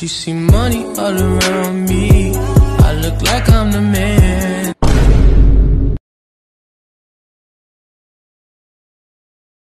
She see money all around me. I look like I'm the man.